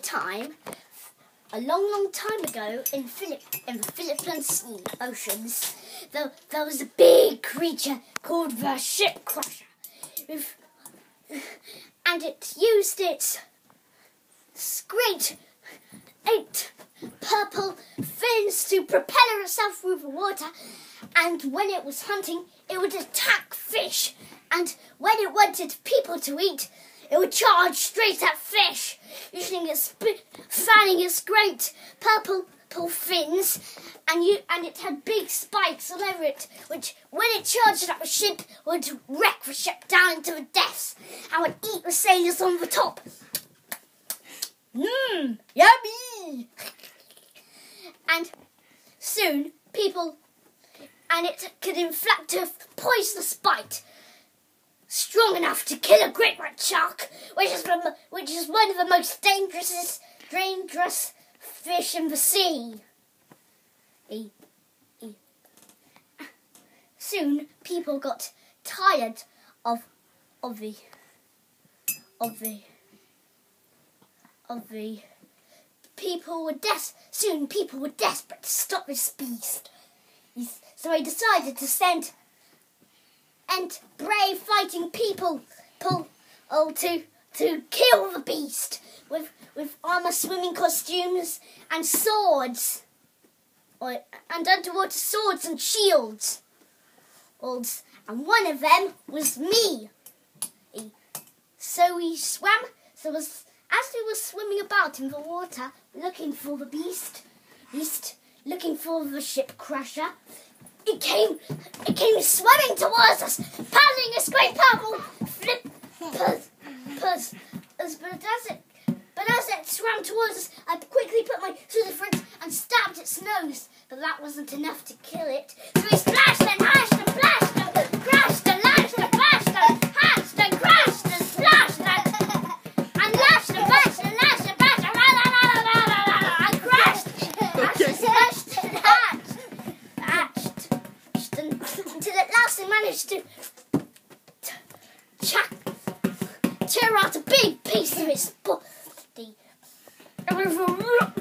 time, a long time ago, in the Philippine Oceans, there was a big creature called the Ship Crusher, and it used its great 8 purple fins to propel itself through the water, and when it was hunting, it would attack fish, and when it wanted people to eat, it would charge straight at fish, using fanning its great purple fins, and it had big spikes all over it, which, when it charged at the ship, would wreck the ship down into the depths, and would eat the sailors on the top. Yummy! And soon, it could inflict a poisonous bite, strong enough to kill a great red shark, which is one of the most dangerous fish in the sea. Soon, people got tired of the people were desperate to stop this beast. So they decided to send brave fighting people to kill the beast with armor, swimming costumes, and swords, and underwater swords and shields. And one of them was me. So we swam. As we were swimming about in the water, looking for the beast, looking for the Ship Crusher, it came swimming towards us, paddling its great purple flippers. But as it swam towards us, I quickly put my difference and stabbed its nose. But that wasn't enough to kill it. So we splashed and hashed and flashed and crashed and lashed and bashed and hatched and crashed and splashed and lashed and bashed and lashed and bashed and crashed and splashed and hatched until at last we managed to tear out a big piece of its body.